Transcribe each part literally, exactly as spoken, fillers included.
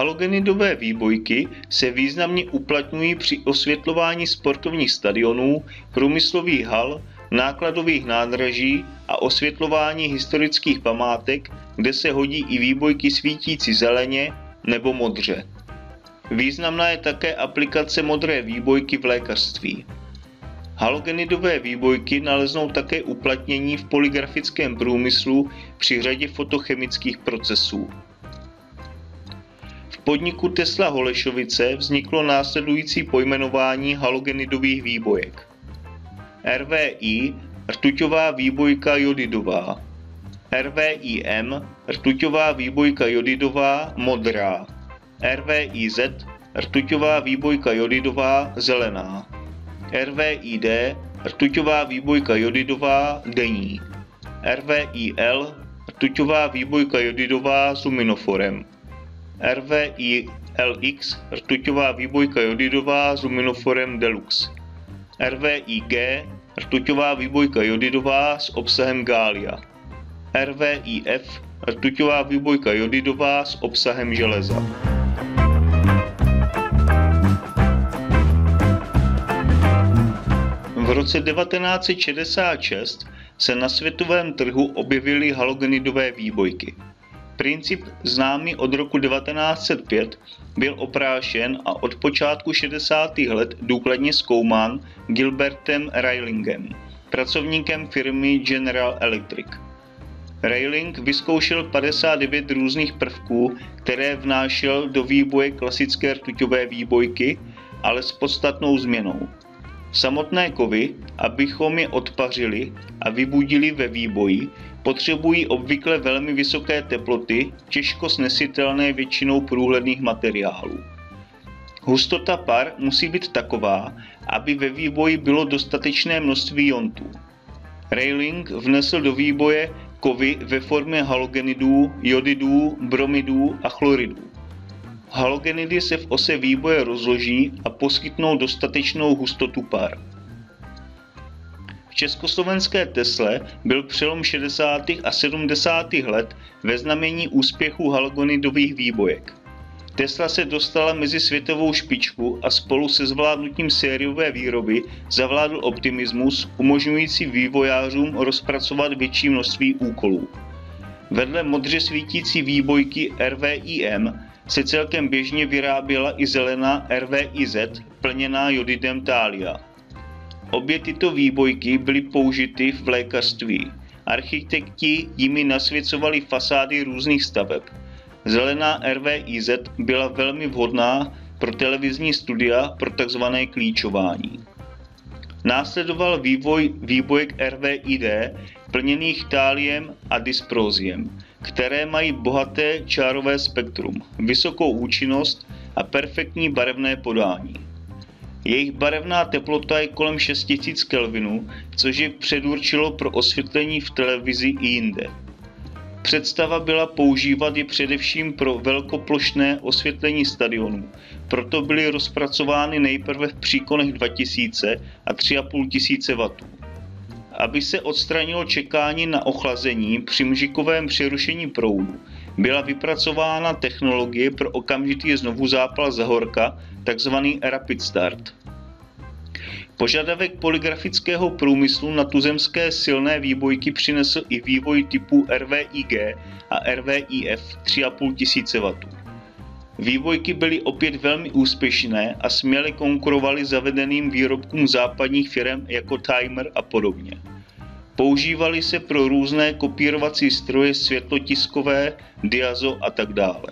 Halogenidové výbojky se významně uplatňují při osvětlování sportovních stadionů, průmyslových hal, nákladových nádraží a osvětlování historických památek, kde se hodí i výbojky svítící zeleně nebo modře. Významná je také aplikace modré výbojky v lékařství. Halogenidové výbojky naleznou také uplatnění v polygrafickém průmyslu při řadě fotochemických procesů. V podniku Tesla Holešovice vzniklo následující pojmenování halogenidových výbojek. R V I rtuťová výbojka jodidová, R V I M rtuťová výbojka jodidová modrá, R V I Z rtuťová výbojka jodidová zelená, R V I D rtuťová výbojka jodidová denní, R V I L rtuťová výbojka jodidová s luminoforem, R V I L X rtuťová výbojka jodidová s luminoforem deluxe, R V I G rtuťová výbojka jodidová s obsahem gália, R V I F rtuťová výbojka jodidová s obsahem železa. V roce devatenáct set šedesát šest se na světovém trhu objevily halogenidové výbojky. Princip známý od roku devatenáct set pět byl oprášen a od počátku šedesátých let důkladně zkoumán Gilbertem Raylingem, pracovníkem firmy General Electric. Rayling vyzkoušel padesát devět různých prvků, které vnášel do výboje klasické rtuťové výbojky, ale s podstatnou změnou. Samotné kovy, abychom je odpařili a vybudili ve výboji, potřebují obvykle velmi vysoké teploty, těžko snesitelné většinou průhledných materiálů. Hustota par musí být taková, aby ve výboji bylo dostatečné množství iontů. Rayling vnesl do výboje kovy ve formě halogenidů, jodidů, bromidů a chloridů. Halogenidy se v ose výboje rozloží a poskytnou dostatečnou hustotu par. V československé Tesle byl přelom šedesátých a sedmdesátých let ve znamení úspěchu halogenidových výbojek. Tesla se dostala mezi světovou špičku a spolu se zvládnutím sériové výroby zavládl optimismus, umožňující vývojářům rozpracovat větší množství úkolů. Vedle modře svítící výbojky R V I M se celkem běžně vyráběla i zelená R V I Z plněná jodidem thália. Obě tyto výbojky byly použity v lékařství. Architekti jimi nasvěcovali fasády různých staveb. Zelená R V I Z byla velmi vhodná pro televizní studia pro tzv. Klíčování. Následoval vývoj výbojek R V I D plněných tháliem a dysproziem, které mají bohaté čárové spektrum, vysokou účinnost a perfektní barevné podání. Jejich barevná teplota je kolem šest tisíc kelvinů, což je předurčilo pro osvětlení v televizi i jinde. Představa byla používat je především pro velkoplošné osvětlení stadionů, proto byly rozpracovány nejprve v příkonech dva tisíce a tři a půl tisíce wattů. Aby se odstranilo čekání na ochlazení při mžikovém přerušení proudu, byla vypracována technologie pro okamžitý znovuzápal zahorka, takzvaný Rapid Start. Požadavek polygrafického průmyslu na tuzemské silné výbojky přinesl i vývoj typu R V I G a R V I F tři a půl tisíce wattů. Výbojky byly opět velmi úspěšné a směle konkurovaly zavedeným výrobkům západních firem jako Timer a podobně. Používaly se pro různé kopírovací stroje světlotiskové, diazo a tak dále.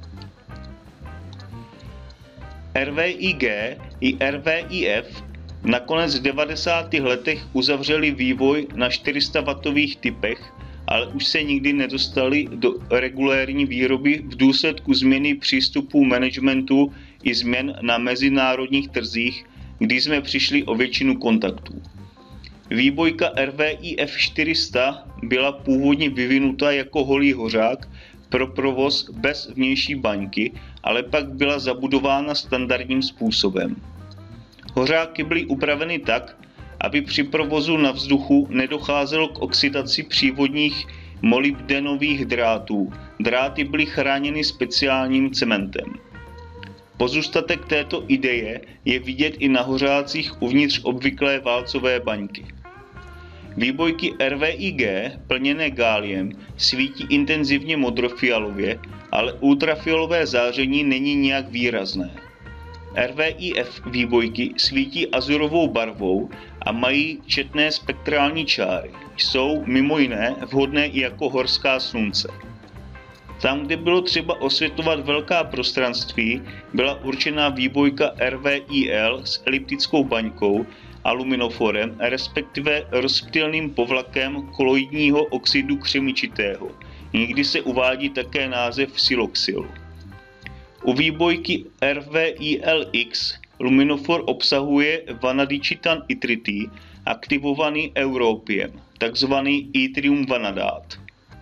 R V I G i R V I F nakonec v devadesátých letech uzavřeli vývoj na čtyři sta watových typech, ale už se nikdy nedostali do regulérní výroby v důsledku změny přístupů managementu i změn na mezinárodních trzích, kdy jsme přišli o většinu kontaktů. Výbojka R V I F čtyři sta byla původně vyvinuta jako holý hořák pro provoz bez vnější baňky, ale pak byla zabudována standardním způsobem. Hořáky byly upraveny tak, aby při provozu na vzduchu nedocházelo k oxidaci přívodních molybdenových drátů. Dráty byly chráněny speciálním cementem. Pozůstatek této ideje je vidět i na hořácích uvnitř obvyklé válcové baňky. Výbojky R V I G plněné gáliem svítí intenzivně modrofialově, ale ultrafialové záření není nijak výrazné. R V I F výbojky svítí azurovou barvou a mají četné spektrální čáry. Jsou mimo jiné vhodné i jako horská slunce. Tam, kde bylo třeba osvětlovat velká prostranství, byla určená výbojka R V I L s eliptickou baňkou a luminoforem, respektive rozptylným povlakem koloidního oxidu křemičitého. Někdy se uvádí také název siloxyl. U výbojky R V I L X luminofor obsahuje vanadičitan itritý aktivovaný europiem, takzvaný yttrium vanadát.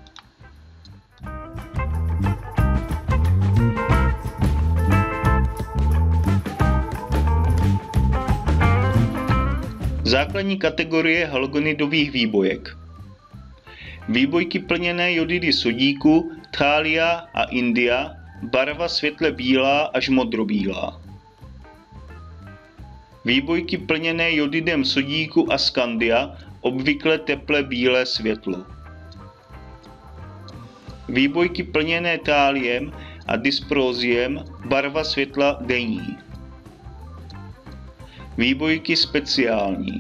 Základní kategorie halogenidových výbojek. Výbojky plněné jodidy sodíku, thália a india, barva světle bílá až modrobílá. Výbojky plněné jodidem sodíku a skandia, obvykle teple bílé světlo. Výbojky plněné tháliem a dysproziem, barva světla denní. Výbojky speciální.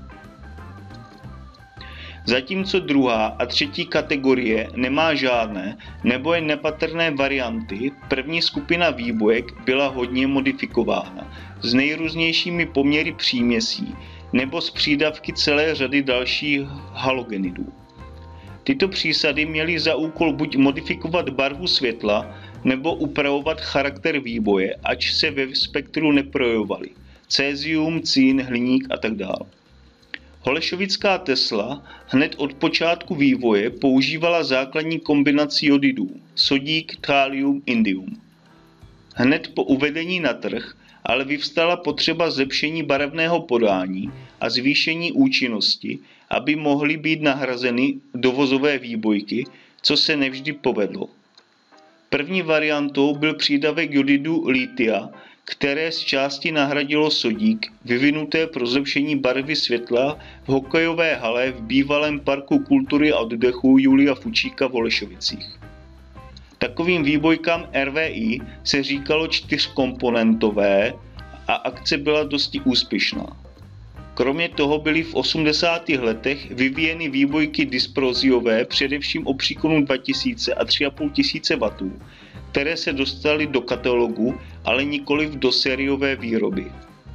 Zatímco druhá a třetí kategorie nemá žádné nebo jen nepatrné varianty, první skupina výbojek byla hodně modifikována s nejrůznějšími poměry příměsí nebo s přídavky celé řady dalších halogenidů. Tyto přísady měly za úkol buď modifikovat barvu světla nebo upravovat charakter výboje, ač se ve spektru neprojevovaly. Cézium, cín, hliník a tak dále. Holešovická Tesla hned od počátku vývoje používala základní kombinaci jodidů sodík, thálium, indium. Hned po uvedení na trh ale vyvstala potřeba zlepšení barevného podání a zvýšení účinnosti, aby mohly být nahrazeny dovozové výbojky, co se nevždy povedlo. První variantou byl přídavek jodidu litia, které z části nahradilo sodík, vyvinuté pro zlepšení barvy světla v hokejové hale v bývalém parku kultury a oddechu Julia Fučíka v Holešovicích. Takovým výbojkám R V I se říkalo čtyřkomponentové a akce byla dosti úspěšná. Kromě toho byly v osmdesátých letech vyvíjeny výbojky dysproziové především o příkonu dva tisíce a tři a půl tisíce wattů, které se dostaly do katalogu, ale nikoliv do sériové výroby.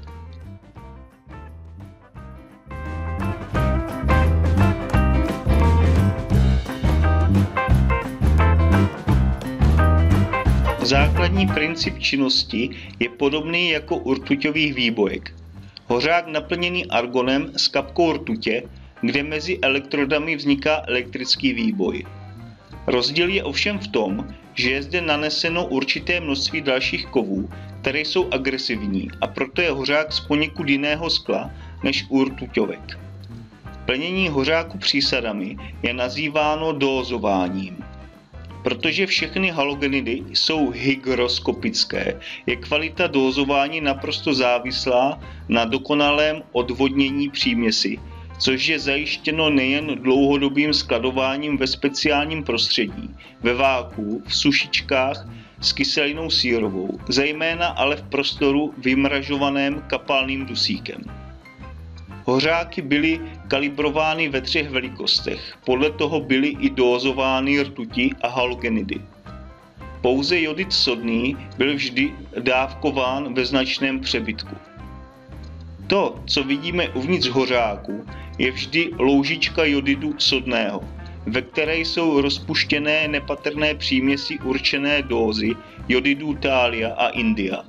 Základní princip činnosti je podobný jako u rtuťových výbojek. Hořák naplněný argonem s kapkou rtutě, kde mezi elektrodami vzniká elektrický výboj. Rozdíl je ovšem v tom, že je zde naneseno určité množství dalších kovů, které jsou agresivní a proto je hořák z poněkud jiného skla než u rtuťovek. Plnění hořáku přísadami je nazýváno dózováním. Protože všechny halogenidy jsou hygroskopické, je kvalita dózování naprosto závislá na dokonalém odvodnění příměsi, což je zajištěno nejen dlouhodobým skladováním ve speciálním prostředí, ve vákuu, v sušičkách s kyselinou sírovou, zejména ale v prostoru vymražovaném kapalným dusíkem. Hořáky byly kalibrovány ve třech velikostech, podle toho byly i dózovány rtuti a halogenidy. Pouze jodid sodný byl vždy dávkován ve značném přebytku. To, co vidíme uvnitř hořáku, je vždy loužička jodidu sodného, ve které jsou rozpuštěné nepatrné příměsi určené dózy jodidů thália a india.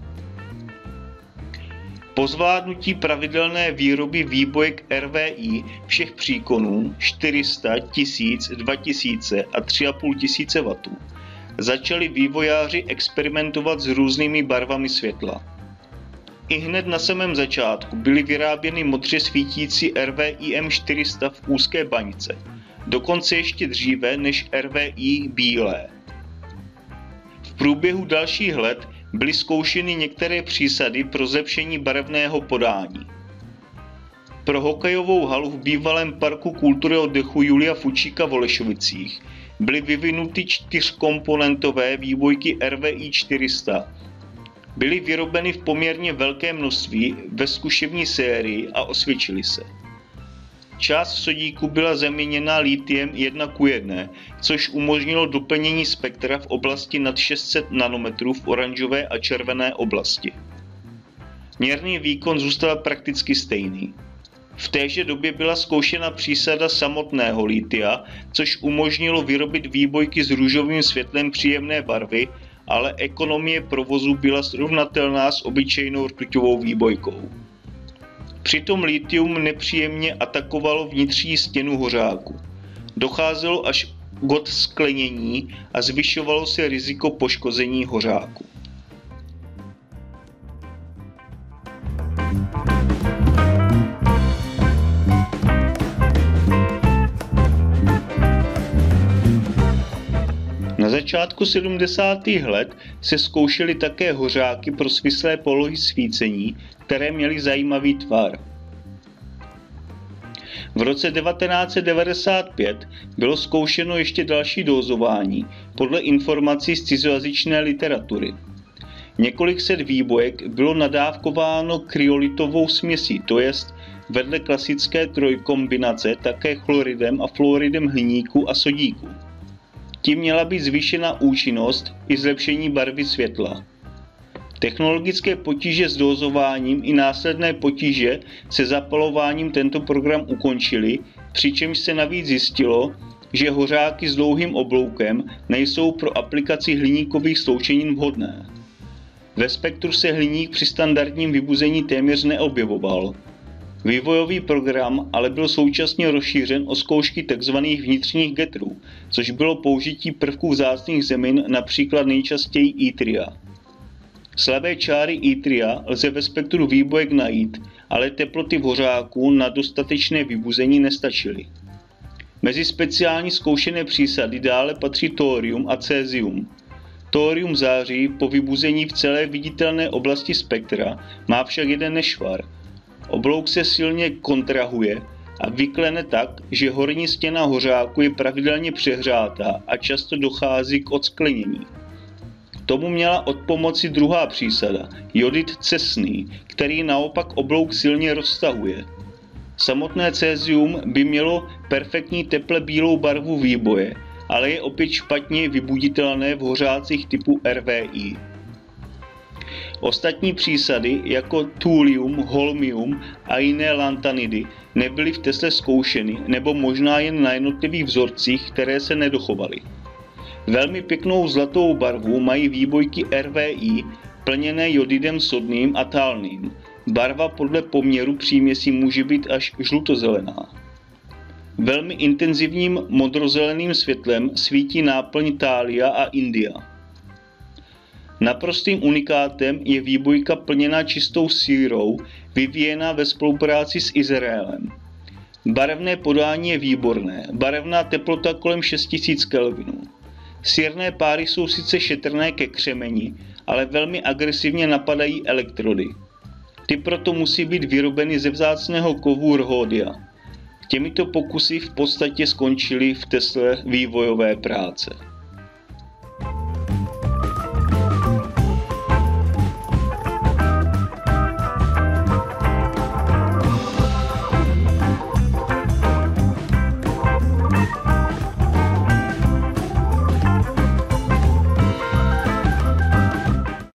Po zvládnutí pravidelné výroby výbojek R V I všech příkonů čtyři sta, tisíc, dva tisíce a tři a půl tisíce wattů začali vývojáři experimentovat s různými barvami světla. I hned na samém začátku byly vyráběny modře svítící R V I M čtyři sta v úzké baňce, dokonce ještě dříve než R V I bílé. V průběhu dalších let byly zkoušeny některé přísady pro zlepšení barevného podání. Pro hokejovou halu v bývalém parku kultury oddechu Julia Fučíka v Holešovicích byly vyvinuty čtyřkomponentové výbojky R V I čtyři sta. Byly vyrobeny v poměrně velké množství ve zkušební sérii a osvědčily se. Část sodíku byla zaměněna litiem jedna ku jedné, což umožnilo doplnění spektra v oblasti nad šest set nanometrů v oranžové a červené oblasti. Měrný výkon zůstal prakticky stejný. V téže době byla zkoušena přísada samotného litia, což umožnilo vyrobit výbojky s růžovým světlem příjemné barvy, ale ekonomie provozu byla srovnatelná s obyčejnou rtuťovou výbojkou. Přitom lithium nepříjemně atakovalo vnitřní stěnu hořáku. Docházelo až k odsklenění a zvyšovalo se riziko poškození hořáku. Na začátku sedmdesátých let se zkoušely také hořáky pro svislé polohy svícení, které měly zajímavý tvar. V roce devatenáct set devadesát pět bylo zkoušeno ještě další dózování podle informací z cizojazyčné literatury. Několik set výbojek bylo nadávkováno kryolitovou směsí, to jest vedle klasické trojkombinace také chloridem a fluoridem hliníku a sodíku. Tím měla být zvýšena účinnost i zlepšení barvy světla. Technologické potíže s dózováním i následné potíže se zapalováním tento program ukončily, přičemž se navíc zjistilo, že hořáky s dlouhým obloukem nejsou pro aplikaci hliníkových sloučenin vhodné. Ve spektru se hliník při standardním vybuzení téměř neobjevoval. Vývojový program ale byl současně rozšířen o zkoušky tzv. Vnitřních getrů, což bylo použití prvků vzácných zemin, například nejčastěji yttria. Slabé čáry yttria lze ve spektru výbojek najít, ale teploty v hořáku na dostatečné vybuzení nestačily. Mezi speciální zkoušené přísady dále patří thorium a césium. Thorium září po vybuzení v celé viditelné oblasti spektra, má však jeden nešvar. Oblouk se silně kontrahuje a vyklene tak, že horní stěna hořáku je pravidelně přehřátá a často dochází k odsklenění. Tomu měla odpomoci druhá přísada, jodid cesný, který naopak oblouk silně roztahuje. Samotné césium by mělo perfektní teple bílou barvu výboje, ale je opět špatně vybuditelné v hořácích typu R V I. Ostatní přísady jako thulium, holmium a jiné lantanidy nebyly v Tesle zkoušeny nebo možná jen na jednotlivých vzorcích, které se nedochovaly. Velmi pěknou zlatou barvu mají výbojky R V I plněné jodidem sodným a thalným. Barva podle poměru příměsí může být až žlutozelená. Velmi intenzivním modrozeleným světlem svítí náplň thalia a india. Naprostým unikátem je výbojka plněná čistou sírou, vyvíjená ve spolupráci s Izraelem. Barevné podání je výborné, barevná teplota kolem šest tisíc kelvinů. Sírné páry jsou sice šetrné ke křemeni, ale velmi agresivně napadají elektrody. Ty proto musí být vyrobeny ze vzácného kovu rhodia. Těmito pokusy v podstatě skončily v Tesle vývojové práce.